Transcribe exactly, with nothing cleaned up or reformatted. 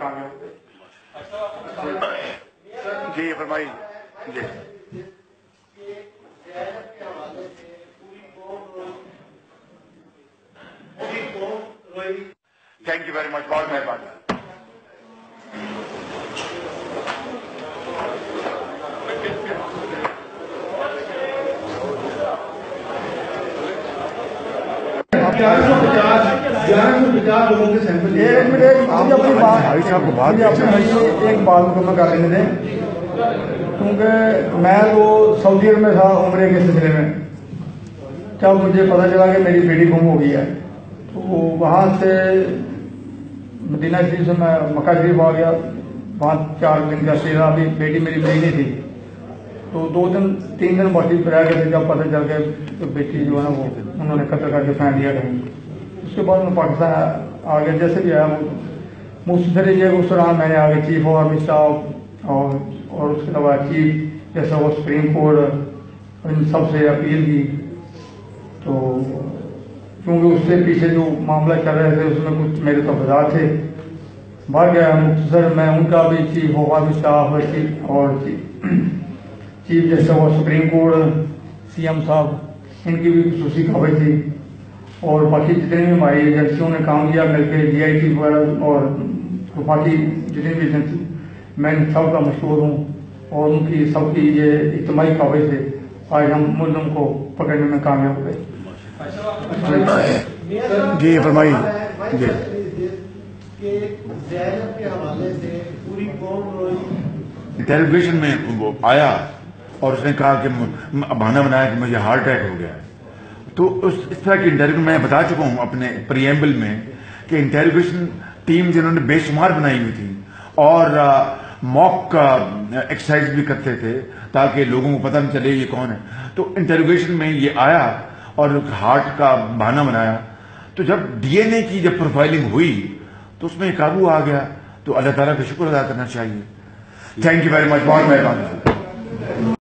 کامیاب ہوئے. جی فرمائی. جی تھینک یو ویری مچ. بہت مہربانی. ایک بات مکمل کر لینے دیں کیونکہ میں تو سعودی عرب میں تھا عمرے کے سلسلے میں. جب مجھے پتہ چلا کہ میری بیٹی گم ہو گئی ہے تو وہاں سے مدینہ شریف سے میں مکہ شریف آ گیا. وہاں چار دن کا سیرا. ابھی بیٹی میری ملی نہیں تھی تو دو دن تین دن باقی رہ گئے تھے. جب پتہ چل گیا تو بیٹی جو ہے نا وہ انہوں نے قتل کر کے پھینک دیا کہیں. اس کے بعد میں پاکستان آ گیا. جیسے بھی آیا وہ مستر یہ اس دوران میں نے آگے چیف آف آرمی اسٹاف اور اور اس کے علاوہ چیف جیسا وہ سپریم کورٹ ان سب سے اپیل کی. تو کیونکہ اس سے پیچھے جو معاملہ چل رہے تھے اس میں کچھ میرے تفضات تھے. بھاگ گیا مختصر میں ان کا بھی چیف آف آرمی اسٹاف اور چیف جیسا وہ سپریم کورٹ سی ایم صاحب ان کی بھی خصوصی خبر تھی. اور باقی جتنے بھی ہماری ایجنسیوں نے کام کیا مل کے ڈی آئی ٹی وغیرہ اور باقی جتنی بھی ایجنسی میں سب کا مشہور ہوں. اور ان کی سب کی یہ اجتماعی کاوش سے آج ہم ملزم کو پکڑنے میں کامیاب ہوئے. جی فرمائی. جی انٹروگیشن میں وہ آیا اور اس نے کہا کہ بہانہ بنایا کہ مجھے ہارٹ اٹیک ہو گیا. تو اس اس طرح کی انٹروگیشن میں بتا چکا ہوں اپنے پریمبل میں کہ انٹروگیشن ٹیم جنہوں نے بے شمار بنائی ہوئی تھی اور موک ایکسرسائز بھی کرتے تھے تاکہ لوگوں کو پتہ نہ چلے یہ کون ہے. تو انٹروگیشن میں یہ آیا اور ہارٹ کا بہانہ بنایا. تو جب ڈی این اے کی جب پروفائلنگ ہوئی تو اس میں قابو آ گیا. تو اللہ تعالیٰ کا شکر ادا کرنا چاہیے. Thank you very much. بہت مہربانی.